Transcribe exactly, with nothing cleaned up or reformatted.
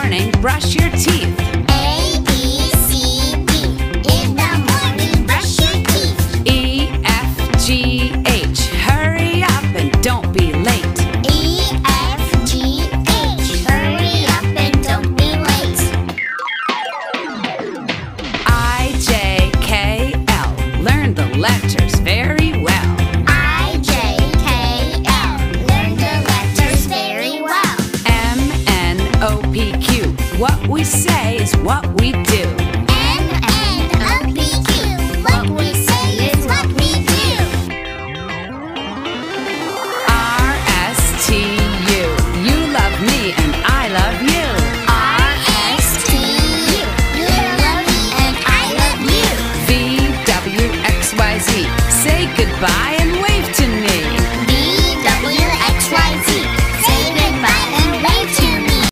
morning, brush your teeth. A, B, C, D. In the morning, brush your teeth. E, F, G, H. Hurry up and don't be late. E, F, G, H. Hurry up and don't be late. I, J, K, L. Learn the letters very well. I, J, K, L. Learn the letters very well. M, N, O, P, Q. What we say is what we do.